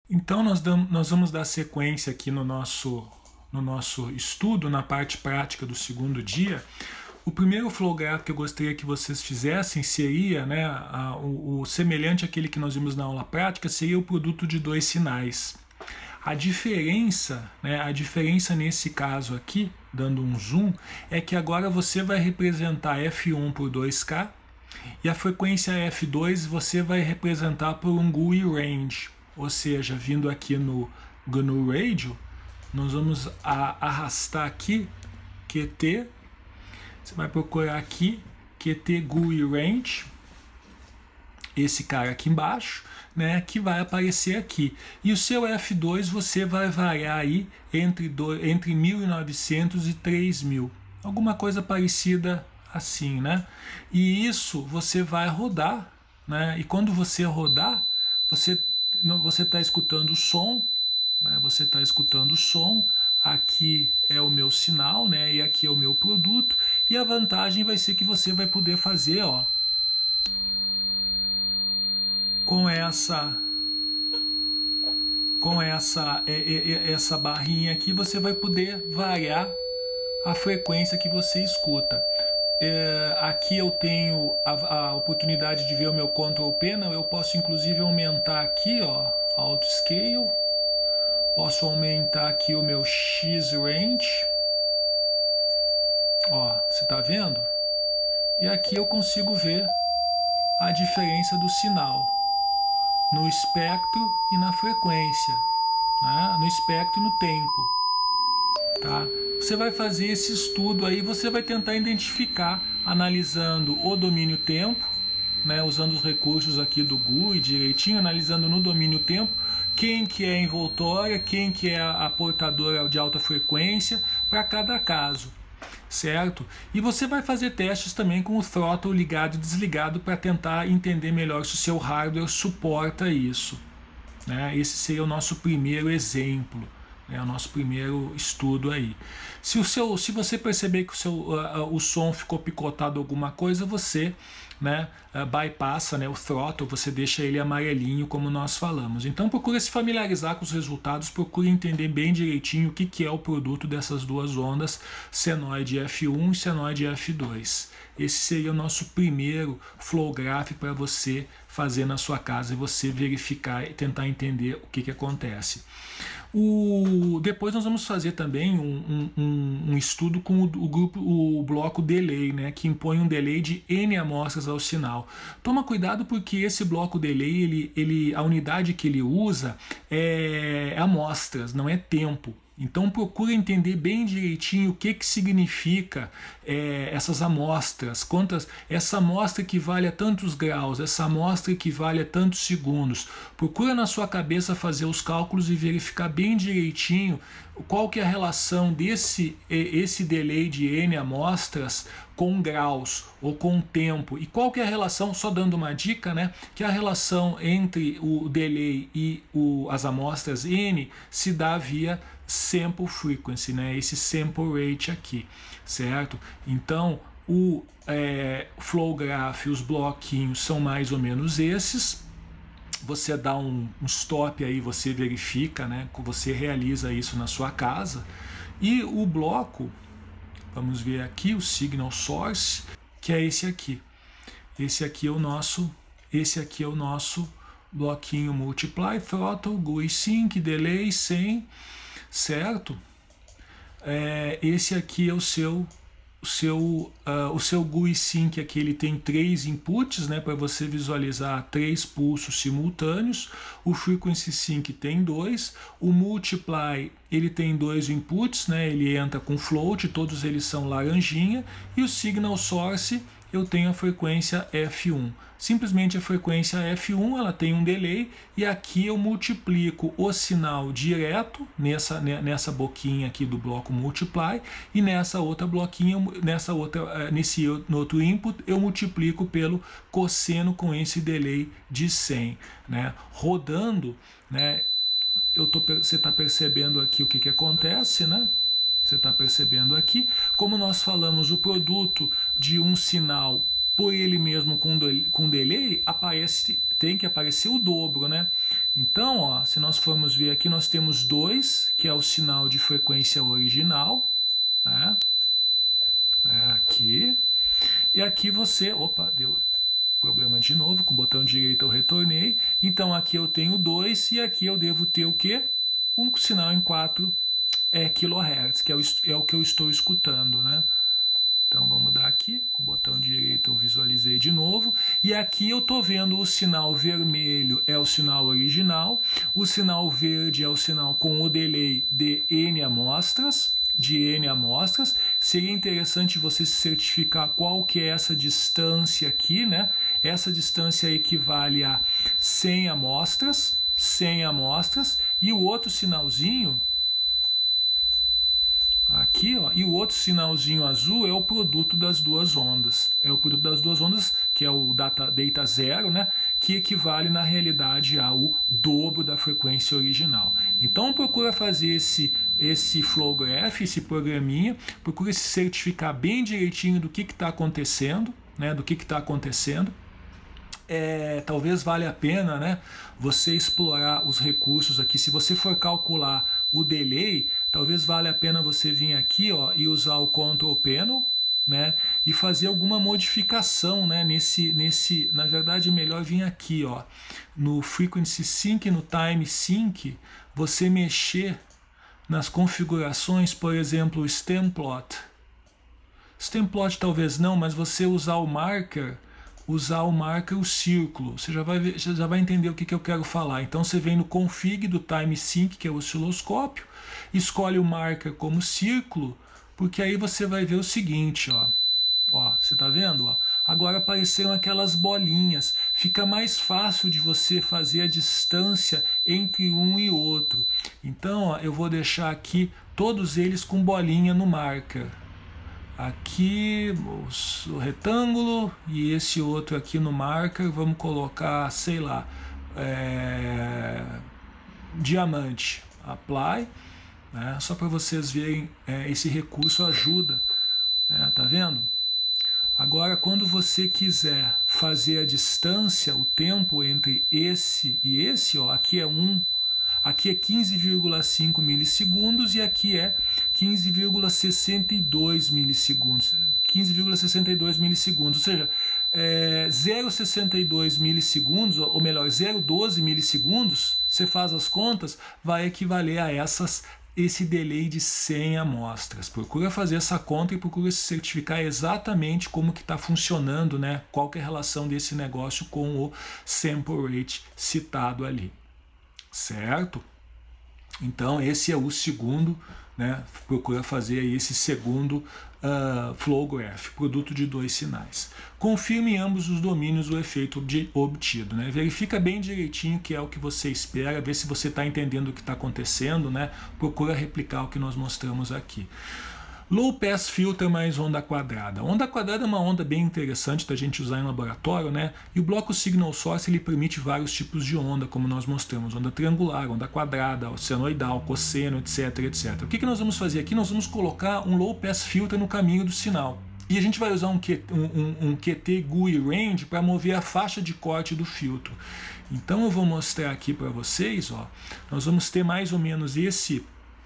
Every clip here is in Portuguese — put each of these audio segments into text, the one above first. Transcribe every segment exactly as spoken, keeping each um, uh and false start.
Então nós, damos, nós vamos dar sequência aqui no nosso, no nosso estudo, na parte prática do segundo dia. O primeiro flow graph que eu gostaria que vocês fizessem seria, né, a, o, o semelhante àquele que nós vimos na aula prática, seria o produto de dois sinais. A diferença, né, a diferença nesse caso aqui, dando um zoom, é que agora você vai representar F um por dois K e a frequência F dois você vai representar por um G U I range. Ou seja, vindo aqui no G N U Radio, nós vamos a, arrastar aqui Q T, você vai procurar aqui Q T G U I range, esse cara aqui embaixo, né, que vai aparecer aqui. E o seu F dois você vai variar aí entre, do, entre mil e novecentos e três mil, alguma coisa parecida assim, né? E isso você vai rodar, né? E quando você rodar, você você está escutando o som, né? Você está escutando o som. Aqui é o meu sinal, né? E aqui é o meu produto. E a vantagem vai ser que você vai poder fazer, ó, com essa com essa essa barrinha aqui, você vai poder variar a frequência que você escuta. É, aqui eu tenho a, a oportunidade de ver o meu Control Panel. Eu posso inclusive aumentar aqui, ó, Auto Scale. Posso aumentar aqui o meu X Range. Ó, você tá vendo? E aqui eu consigo ver a diferença do sinal no espectro e na frequência, né? No espectro e no tempo, tá? Você vai fazer esse estudo aí, você vai tentar identificar, analisando o domínio tempo, né, usando os recursos aqui do G U I direitinho, analisando no domínio tempo, quem que é envoltória, quem que é a portadora de alta frequência para cada caso, certo? E você vai fazer testes também com o throttle ligado e desligado para tentar entender melhor se o seu hardware suporta isso, né? Esse seria o nosso primeiro exemplo. É o nosso primeiro estudo aí. Se, o seu, se você perceber que o, seu, uh, uh, o som ficou picotado alguma coisa, você, né, uh, bypassa, né, o throttle, você deixa ele amarelinho, como nós falamos. Então procure se familiarizar com os resultados, procure entender bem direitinho o que, que é o produto dessas duas ondas, senoide F um e senoide F dois. Esse seria o nosso primeiro flow graph para você fazer na sua casa e você verificar e tentar entender o que, que acontece. O, depois nós vamos fazer também um, um, um estudo com o, o, grupo, o bloco delay, né, que impõe um delay de N amostras ao sinal. Toma cuidado porque esse bloco delay, ele, ele, a unidade que ele usa é amostras, não é tempo. Então procura entender bem direitinho o que, que significa é, essas amostras, quantas, essa amostra equivale a tantos graus, essa amostra equivale a tantos segundos. Procura na sua cabeça fazer os cálculos e verificar bem direitinho qual que é a relação desse esse delay de N amostras com graus ou com tempo, e qual que é a relação, só dando uma dica, né, que a relação entre o delay e o, as amostras N se dá via sample frequency, né, esse sample rate aqui, certo? Então o é, flow graph, os bloquinhos são mais ou menos esses. Você dá um, um stop aí, você verifica, né, você realiza isso na sua casa. E o bloco, vamos ver aqui o signal source, que é esse aqui. Esse aqui é o nosso, esse aqui é o nosso bloquinho multiply, throttle, G U I sync, delay, sem, certo? É, esse aqui é o seu o seu, uh, o seu G U I sync aqui, ele tem três inputs, né, para você visualizar três pulsos simultâneos. O frequency sync tem dois, o multiply ele tem dois inputs, né, ele entra com float, todos eles são laranjinha, e o signal source eu tenho a frequência F um. Simplesmente a frequência F um, ela tem um delay, e aqui eu multiplico o sinal direto nessa, nessa boquinha aqui do bloco multiply, e nessa outra bloquinha, nessa outra, nesse no outro input, eu multiplico pelo cosseno com esse delay de cem, né? Rodando, né, eu tô, você está percebendo aqui o que, que acontece, né? Você está percebendo aqui, como nós falamos, o produto de um sinal por ele mesmo com, com delay aparece, tem que aparecer o dobro, né? Então, ó, se nós formos ver aqui, nós temos dois, que é o sinal de frequência original, né? É aqui. E aqui você... Opa, deu problema de novo, com o botão direito eu retornei. Então, aqui eu tenho dois e aqui eu devo ter o quê? Um sinal em quatro é, kHz, que é o, é o que eu estou escutando, né? Então vamos dar aqui, com o botão direito eu visualizei de novo, e aqui eu estou vendo o sinal vermelho é o sinal original, o sinal verde é o sinal com o delay de N amostras, de N amostras. Seria interessante você se certificar qual que é essa distância aqui, né? Essa distância equivale a cem amostras, cem amostras, e o outro sinalzinho aqui, ó, e o outro sinalzinho azul é o produto das duas ondas. É o produto das duas ondas, que é o data, data zero, né, que equivale na realidade ao dobro da frequência original. Então procura fazer esse, esse flow graph, esse programinha, procura se certificar bem direitinho do que está acontecendo, né, do que está acontecendo. É, talvez valha a pena, né, você explorar os recursos aqui. Se você for calcular o delay, talvez valha a pena você vir aqui, ó, e usar o Control Panel, né, e fazer alguma modificação, né, nesse, nesse, na verdade é melhor vir aqui, ó, no Frequency Sync, no Time Sync, você mexer nas configurações, por exemplo, o Stem Plot. Stem Plot talvez não, mas você usar o marker, usar o marker, o círculo, você já vai, ver, já vai entender o que, que eu quero falar. Então você vem no config do Time Sync, que é o osciloscópio, escolhe o marker como círculo, porque aí você vai ver o seguinte, ó, ó, você tá vendo? Ó? Agora apareceram aquelas bolinhas, fica mais fácil de você fazer a distância entre um e outro. Então, ó, eu vou deixar aqui todos eles com bolinha no marker. Aqui o retângulo e esse outro aqui no marker, vamos colocar, sei lá, é, diamante, apply, né? Só para vocês verem, é, esse recurso ajuda, né? Tá vendo? Agora, quando você quiser fazer a distância, o tempo entre esse e esse, ó, aqui é um, aqui é quinze vírgula cinco milissegundos e aqui é quinze vírgula sessenta e dois milissegundos. quinze vírgula sessenta e dois milissegundos, ou seja, é, zero vírgula sessenta e dois milissegundos, ou melhor, zero vírgula doze milissegundos, você faz as contas, vai equivaler a essas, esse delay de cem amostras. Procura fazer essa conta e procura se certificar exatamente como que está funcionando, né? Qual que é a relação desse negócio com o sample rate citado ali. Certo? Então esse é o segundo, né? Procura fazer aí esse segundo uh, flow graph, produto de dois sinais. Confirme em ambos os domínios o efeito obtido, né? Verifica bem direitinho que é o que você espera, vê se você está entendendo o que está acontecendo, né? Procura replicar o que nós mostramos aqui. Low Pass Filter mais onda quadrada. Onda quadrada é uma onda bem interessante da gente usar em laboratório, né? E o bloco Signal Source ele permite vários tipos de onda, como nós mostramos. Onda triangular, onda quadrada, senoidal, cosseno, etc, etcétera. O que, que nós vamos fazer aqui? Nós vamos colocar um Low Pass Filter no caminho do sinal. E a gente vai usar um, Q, um, um, um Q T G U I Range para mover a faixa de corte do filtro. Então eu vou mostrar aqui para vocês, ó. Nós vamos ter mais ou menos esse...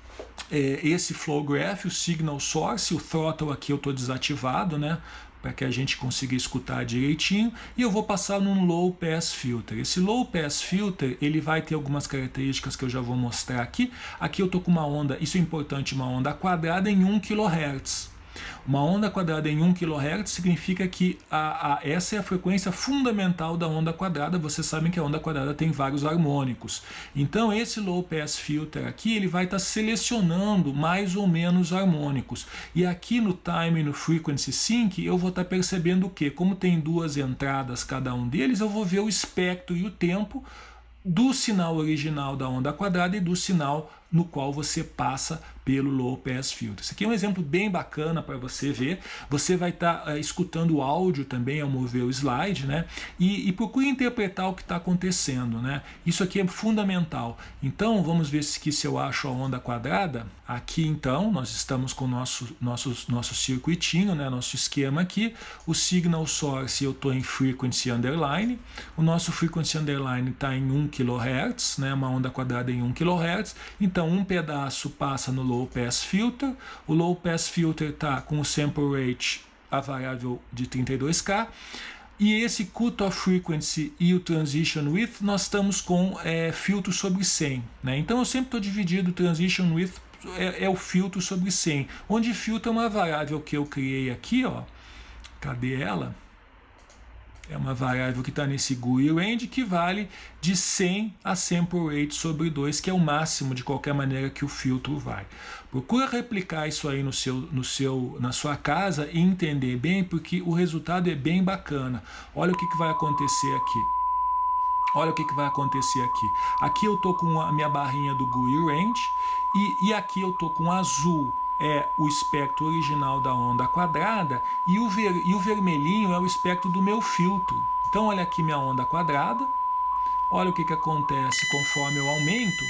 É, esse flow graph, o signal source, o throttle aqui eu estou desativado, né, para que a gente consiga escutar direitinho, e eu vou passar num low pass filter. Esse low pass filter ele vai ter algumas características que eu já vou mostrar aqui. Aqui eu estou com uma onda, isso é importante, uma onda quadrada em um quilohertz. Uma onda quadrada em um quilohertz significa que a, a, essa é a frequência fundamental da onda quadrada. Vocês sabem que a onda quadrada tem vários harmônicos. Então esse low pass filter aqui ele vai estar tá selecionando mais ou menos harmônicos. E aqui no time e no frequency sync eu vou estar tá percebendo o que? Como tem duas entradas cada um deles, eu vou ver o espectro e o tempo do sinal original da onda quadrada e do sinal no qual você passa pelo Low Pass Filter. Esse aqui é um exemplo bem bacana para você ver. Você vai estar tá, uh, escutando o áudio também ao mover o slide, né? E, e procure interpretar o que está acontecendo, né? Isso aqui é fundamental. Então, vamos ver se, se eu acho a onda quadrada. Aqui, então, nós estamos com o nosso, nosso, nosso circuitinho, né? Nosso esquema aqui. O signal source eu estou em frequency underline. O nosso frequency underline está em um quilohertz, né? Uma onda quadrada em um quilohertz. Então, um pedaço passa no Low Pass Filter. O Low Pass Filter está com o sample rate, a variável de trinta e dois K. E esse cutoff frequency e o transition width, nós estamos com é, filtro sobre cem. Né? Então, eu sempre estou dividido o transition width, é, é o filtro sobre cem. Onde filtro é uma variável que eu criei aqui, ó. Cadê ela? É uma variável que está nesse G U I range que vale de cem a sample rate sobre dois, que é o máximo de qualquer maneira que o filtro vai. Procura replicar isso aí no seu, no seu, na sua casa e entender bem, porque o resultado é bem bacana. Olha o que, que vai acontecer aqui. Olha o que, que vai acontecer aqui. Aqui eu estou com a minha barrinha do G U I range e, e aqui eu estou com azul. É o espectro original da onda quadrada e o, ver, e o vermelhinho é o espectro do meu filtro. Então olha aqui minha onda quadrada, olha o que, que acontece conforme eu aumento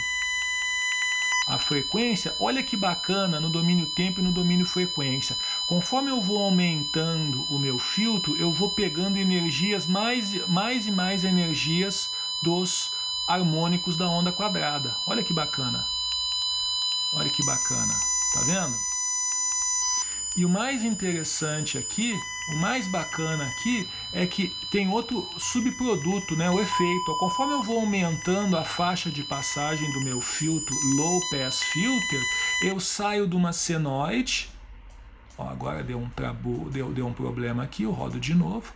a frequência. Olha que bacana no domínio tempo e no domínio frequência. Conforme eu vou aumentando o meu filtro, eu vou pegando energias, mais, mais e mais energias dos harmônicos da onda quadrada. Olha que bacana. Olha que bacana. Tá vendo? E o mais interessante aqui, o mais bacana aqui, é que tem outro subproduto, né, o efeito. Conforme eu vou aumentando a faixa de passagem do meu filtro Low Pass Filter, eu saio de uma senoide. Ó, agora deu um, trabu, deu, deu um problema aqui, eu rodo de novo.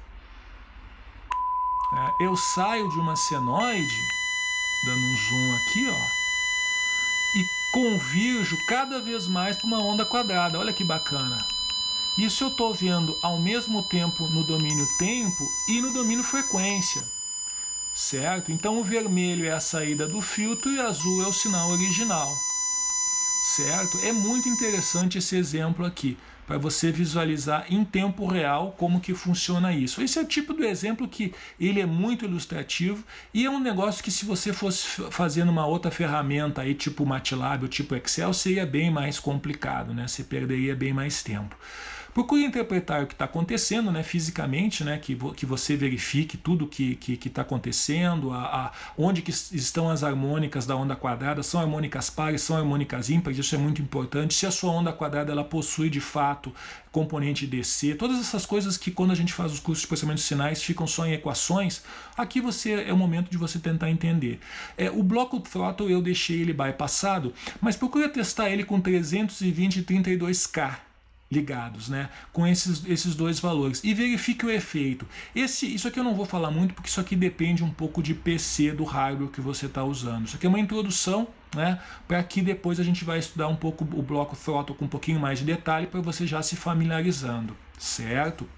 É, eu saio de uma senoide, dando um zoom aqui, ó. E convirjo cada vez mais para uma onda quadrada. Olha que bacana. Isso eu estou vendo ao mesmo tempo no domínio tempo e no domínio frequência. Certo? Então o vermelho é a saída do filtro e o azul é o sinal original. Certo? É muito interessante esse exemplo aqui, para você visualizar em tempo real como que funciona isso. Esse é o tipo do exemplo que ele é muito ilustrativo e é um negócio que se você fosse fazendo uma outra ferramenta aí, tipo MATLAB ou tipo Excel, seria bem mais complicado, né? Você perderia bem mais tempo. Procure interpretar o que está acontecendo, né, fisicamente, né, que, vo, que você verifique tudo que está que, que tá acontecendo, a, a, onde que estão as harmônicas da onda quadrada, são harmônicas pares, são harmônicas ímpares, isso é muito importante. Se a sua onda quadrada ela possui de fato componente D C, todas essas coisas que quando a gente faz os cursos de processamento de sinais ficam só em equações, aqui você é o momento de você tentar entender. É, o bloco throttle eu deixei ele bypassado, mas procure testar ele com trezentos e vinte e trinta e dois K. Ligados, né, com esses, esses dois valores e verifique o efeito. Esse, isso aqui eu não vou falar muito porque isso aqui depende um pouco de P C do hardware que você está usando. Isso aqui é uma introdução, né, para que depois a gente vai estudar um pouco o bloco throttle com um pouquinho mais de detalhe para você já se familiarizando, certo?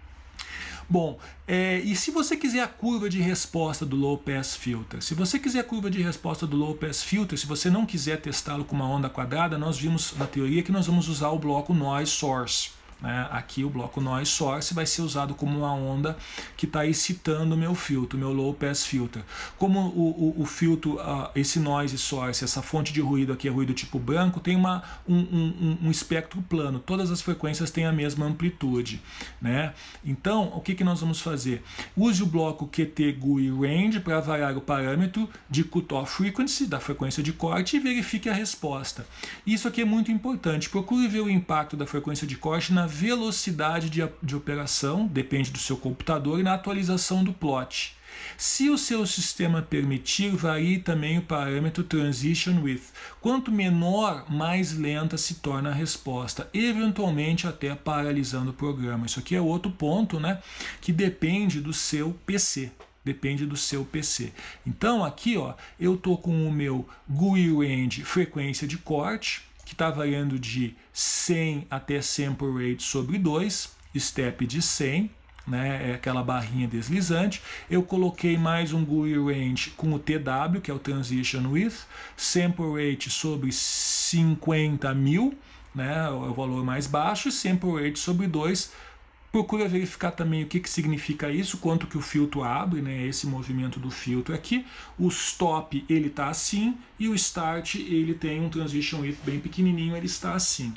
Bom, é, e se você quiser a curva de resposta do Low Pass Filter? Se você quiser a curva de resposta do Low Pass Filter, se você não quiser testá-lo com uma onda quadrada, nós vimos na teoria que nós vamos usar o bloco Noise Source. Né? Aqui o bloco Noise Source vai ser usado como uma onda que está excitando o meu filtro, o meu Low Pass Filter. Como o, o, o filtro, uh, esse Noise Source, essa fonte de ruído aqui é ruído tipo branco, tem uma, um, um, um espectro plano, todas as frequências têm a mesma amplitude. Né? Então, o que, que nós vamos fazer? Use o bloco Q T G U I Range para variar o parâmetro de cutoff frequency, da frequência de corte, e verifique a resposta. Isso aqui é muito importante. Procure ver o impacto da frequência de corte na velocidade de, de operação, depende do seu computador, e na atualização do plot. Se o seu sistema permitir, varie também o parâmetro Transition Width. Quanto menor, mais lenta se torna a resposta, eventualmente até paralisando o programa. Isso aqui é outro ponto, né, que depende do seu P C. Depende do seu P C. Então aqui, ó, eu estou com o meu G U I Range frequência de corte, que está variando de cem até sample rate sobre dois, step de cem, né, é aquela barrinha deslizante. Eu coloquei mais um G U I Range com o T W, que é o Transition Width, Sample Rate sobre cinquenta mil, né, é o valor mais baixo, e Sample Rate sobre dois. Procura verificar também o que, que significa isso, quanto que o filtro abre, né, esse movimento do filtro aqui. O stop ele está assim, e o start ele tem um Transition Width bem pequenininho, ele está assim.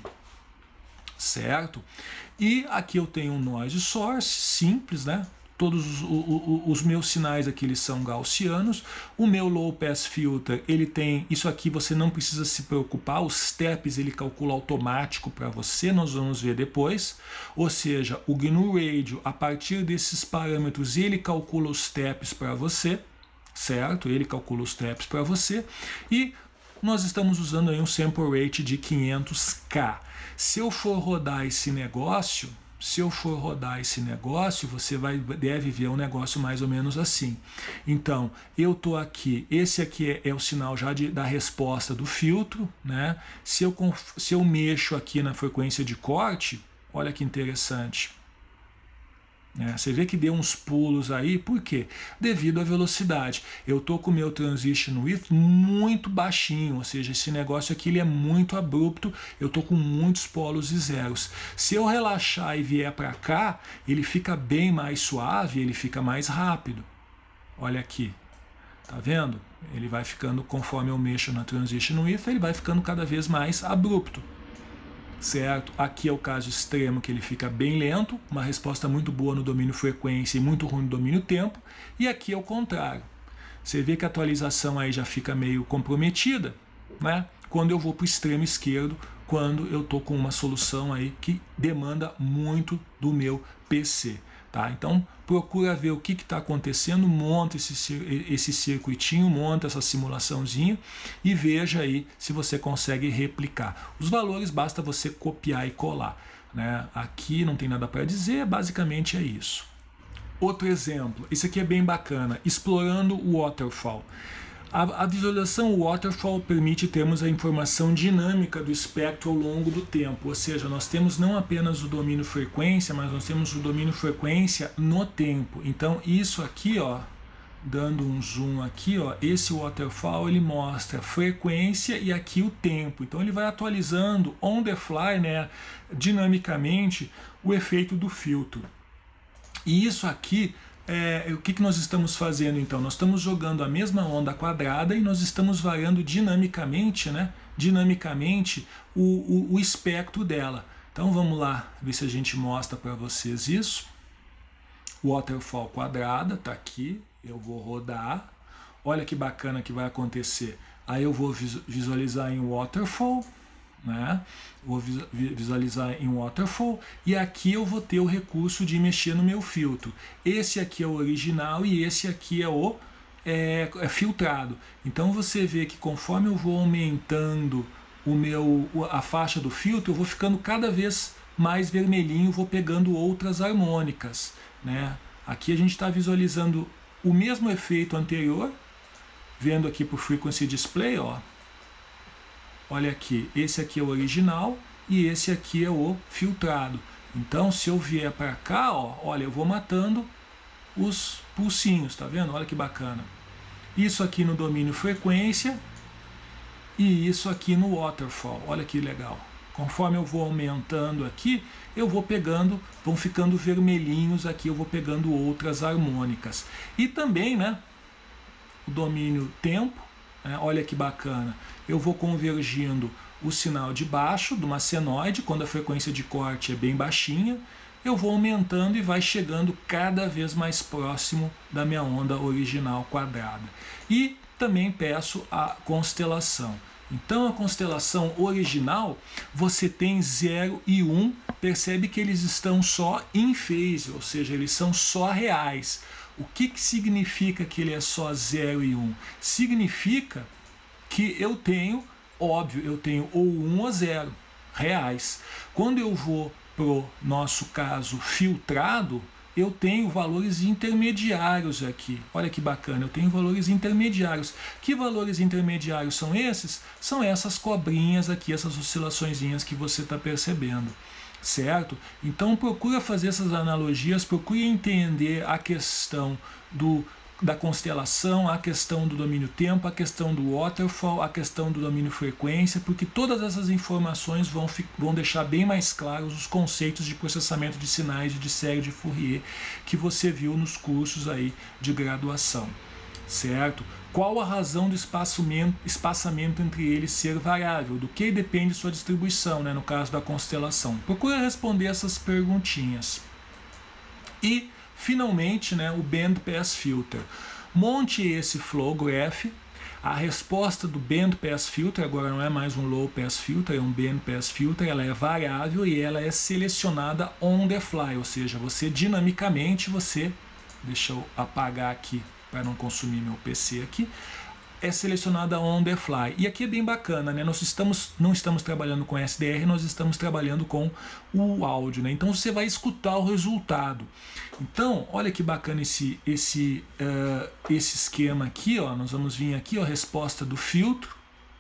Certo? E aqui eu tenho um noise source simples, né? Todos os, os, os meus sinais aqui eles são gaussianos. O meu low pass filter, ele tem isso aqui, você não precisa se preocupar, os steps ele calcula automático para você, nós vamos ver depois. Ou seja, o G N U Radio, a partir desses parâmetros, ele calcula os steps para você, certo? Ele calcula os steps para você. E nós estamos usando aí um sample rate de quinhentos K. Se eu for rodar esse negócio, se eu for rodar esse negócio, você vai, deve ver um negócio mais ou menos assim. Então, eu estou aqui, esse aqui é, é o sinal já de, da resposta do filtro, né? Se eu, se eu mexo aqui na frequência de corte, olha que interessante. É, você vê que deu uns pulos aí, por quê? Devido à velocidade. Eu estou com o meu Transition Width muito baixinho, ou seja, esse negócio aqui ele é muito abrupto, eu estou com muitos polos e zeros. Se eu relaxar e vier para cá, ele fica bem mais suave, ele fica mais rápido. Olha aqui, tá vendo? Ele vai ficando, conforme eu mexo na Transition Width, ele vai ficando cada vez mais abrupto. Certo? Aqui é o caso extremo que ele fica bem lento, uma resposta muito boa no domínio frequência e muito ruim no domínio tempo, e aqui é o contrário. Você vê que a atualização aí já fica meio comprometida, né? Quando eu vou para o extremo esquerdo, quando eu estou com uma solução aí que demanda muito do meu P C. Tá? Então procura ver o que está acontecendo, monta esse, esse circuitinho, monta essa simulaçãozinha e veja aí se você consegue replicar. Os valores basta você copiar e colar, né? Aqui não tem nada para dizer, basicamente é isso. Outro exemplo, esse aqui é bem bacana, explorando o waterfall. A, a visualização waterfall permite termos a informação dinâmica do espectro ao longo do tempo, ou seja, nós temos não apenas o domínio frequência, mas nós temos o domínio frequência no tempo. Então isso aqui, ó, dando um zoom aqui, ó, esse waterfall ele mostra frequência e aqui o tempo. Então ele vai atualizando on the fly, né, dinamicamente o efeito do filtro. E isso aqui É, o que, que nós estamos fazendo então? Nós estamos jogando a mesma onda quadrada e nós estamos variando dinamicamente, né? Dinamicamente o, o, o espectro dela. Então vamos lá ver se a gente mostra para vocês isso. Waterfall quadrada, tá aqui. Eu vou rodar. Olha que bacana que vai acontecer. Aí eu vou visualizar em waterfall. Né? Vou visualizar em waterfall e aqui eu vou ter o recurso de mexer no meu filtro. Esse aqui é o original e esse aqui é o é, é filtrado. Então você vê que conforme eu vou aumentando o meu, a faixa do filtro, eu vou ficando cada vez mais vermelhinho, vou pegando outras harmônicas, né? Aqui a gente está visualizando o mesmo efeito anterior, vendo aqui para o Frequency Display, ó. Olha aqui, esse aqui é o original e esse aqui é o filtrado. Então, se eu vier para cá, ó, olha, eu vou matando os pulsinhos, tá vendo? Olha que bacana. Isso aqui no domínio frequência e isso aqui no waterfall. Olha que legal. Conforme eu vou aumentando aqui, eu vou pegando, vão ficando vermelhinhos aqui, eu vou pegando outras harmônicas. E também, né, o domínio tempo. É, olha que bacana, eu vou convergindo o sinal de baixo do senoide, quando a frequência de corte é bem baixinha, eu vou aumentando e vai chegando cada vez mais próximo da minha onda original quadrada. E também peço a constelação. Então a constelação original, você tem zero e um, percebe que eles estão só em phase, ou seja, eles são só reais. O que, que significa que ele é só zero e um? Significa que eu tenho, óbvio, eu tenho ou um ou zero reais. Quando eu vou para o nosso caso filtrado, eu tenho valores intermediários aqui. Olha que bacana, eu tenho valores intermediários. Que valores intermediários são esses? São essas cobrinhas aqui, essas oscilaçõezinhas que você está percebendo. certo? Então procura fazer essas analogias, procure entender a questão do, da constelação, a questão do domínio tempo, a questão do waterfall, a questão do domínio frequência, porque todas essas informações vão, vão deixar bem mais claros os conceitos de processamento de sinais de série de Fourier que você viu nos cursos aí de graduação, certo? Qual a razão do espaçamento, espaçamento entre eles ser variável? Do que depende sua distribuição, né, no caso da constelação? Procura responder essas perguntinhas. E, finalmente, né, o Band Pass Filter. Monte esse Flow Graph. A resposta do Band Pass Filter agora não é mais um Low Pass Filter, é um Band Pass Filter. Ela é variável e ela é selecionada on the fly, ou seja, você dinamicamente, você... Deixa eu apagar aqui para não consumir meu P C aqui, é selecionada on the fly. E aqui é bem bacana, né? Nós estamos, não estamos trabalhando com S D R, nós estamos trabalhando com o áudio, né? Então você vai escutar o resultado. Então, olha que bacana esse, esse, uh, esse esquema aqui, ó. Nós vamos vir aqui, ó, a resposta do filtro.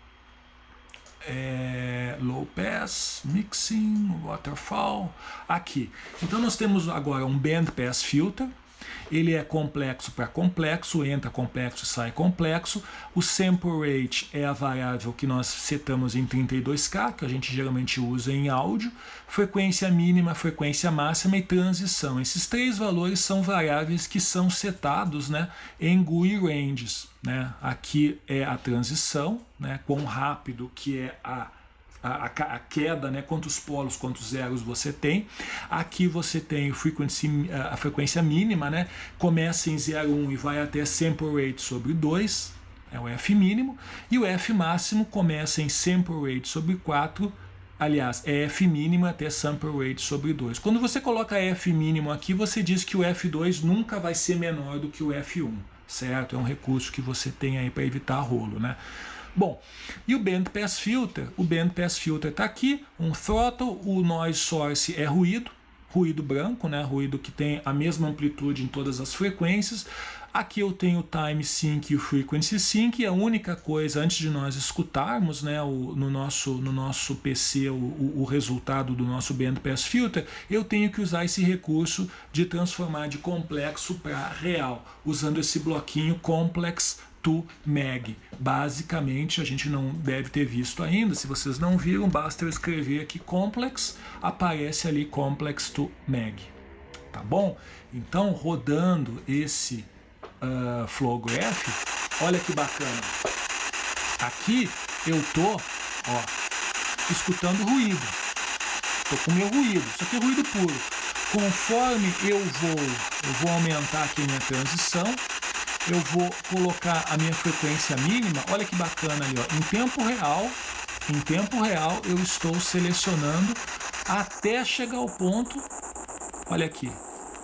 É, low pass, mixing, waterfall, aqui. Então nós temos agora um band pass filter. Ele é complexo para complexo, entra complexo e sai complexo. O sample rate é a variável que nós setamos em trinta e dois K, que a gente geralmente usa em áudio. Frequência mínima, frequência máxima e transição. Esses três valores são variáveis que são setados, né, em G U I ranges, né? Aqui é a transição, né, quão rápido que é a A, a queda, né, quantos polos, quantos zeros você tem. Aqui você tem o frequency, a frequência mínima, né, começa em zero vírgula um e vai até sample rate sobre dois, é o F mínimo, e o F máximo começa em sample rate sobre quatro, aliás, é F mínimo até sample rate sobre dois. Quando você coloca F mínimo aqui, você diz que o F dois nunca vai ser menor do que o F um, certo? É um recurso que você tem aí para evitar rolo, né? Bom, e o Band Pass Filter? O Band Pass Filter está aqui, um throttle, o noise source é ruído, ruído branco, né? Ruído que tem a mesma amplitude em todas as frequências. Aqui eu tenho o Time Sync e o Frequency Sync, e a única coisa, antes de nós escutarmos, né, o, no, nosso, no nosso P C o, o, o resultado do nosso Band Pass Filter, eu tenho que usar esse recurso de transformar de complexo para real, usando esse bloquinho Complex to Mag. Basicamente, a gente não deve ter visto ainda. Se vocês não viram, basta eu escrever aqui Complex, aparece ali Complex to Mag. Tá bom? Então, rodando esse uh, Flow Graph, olha que bacana. Aqui eu tô, ó, escutando ruído. Tô com meu ruído. Isso aqui é ruído puro. Conforme eu vou, eu vou aumentar aqui a minha transição, eu vou colocar a minha frequência mínima. Olha que bacana ali, ó. Em tempo real, em tempo real eu estou selecionando até chegar ao ponto, olha aqui,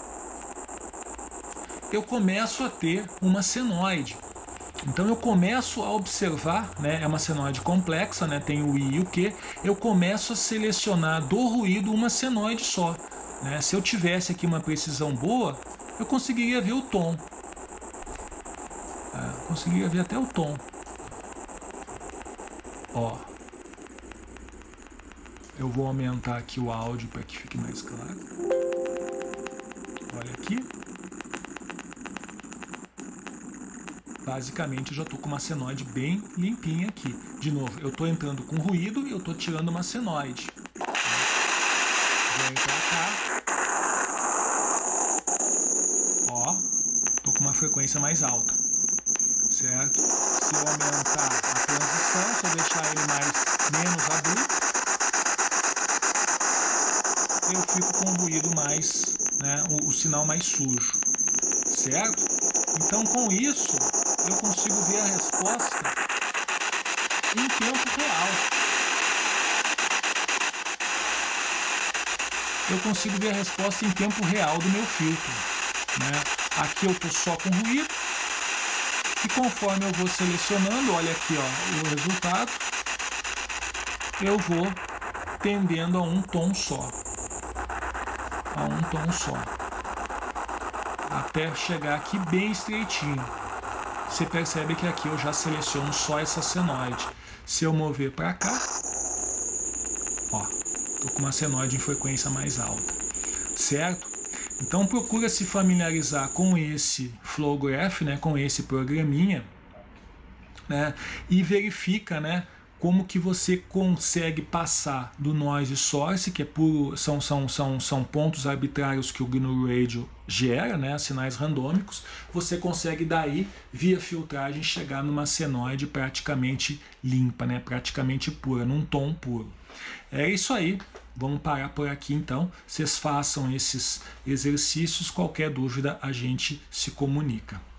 eu começo a ter uma senoide. Então eu começo a observar, né, é uma senoide complexa, né, tem o I e o Q, eu começo a selecionar do ruído uma senoide só, né? Se eu tivesse aqui uma precisão boa, eu conseguiria ver o tom. Conseguiria ver até o tom. Ó. Eu vou aumentar aqui o áudio para que fique mais claro. Olha aqui. Basicamente eu já estou com uma senoide bem limpinha aqui. De novo, eu estou entrando com ruído e eu estou tirando uma senoide. Vou entrar cá. Ó. Estou com uma frequência mais alta. Certo? Se eu aumentar a transição, se eu deixar ele mais menos agudo, eu fico com o ruído mais, né, o, o sinal mais sujo, certo? Então com isso eu consigo ver a resposta em tempo real. Eu consigo ver a resposta em tempo real do meu filtro, né? Aqui eu estou só com ruído. E conforme eu vou selecionando, olha aqui, ó, o resultado, eu vou tendendo a um tom só. A um tom só. Até chegar aqui bem estreitinho. Você percebe que aqui eu já seleciono só essa senoide. Se eu mover para cá, ó, com uma senoide em frequência mais alta, certo? Então procura se familiarizar com esse flow graph, né, com esse programinha, né, e verifica, né, como que você consegue passar do noise source, que é puro, são, são, são, são pontos arbitrários que o G N U Radio gera, né, sinais randômicos, você consegue daí, via filtragem, chegar numa senoide praticamente limpa, né, praticamente pura, num tom puro. É isso aí, vamos parar por aqui então, vocês façam esses exercícios, qualquer dúvida a gente se comunica.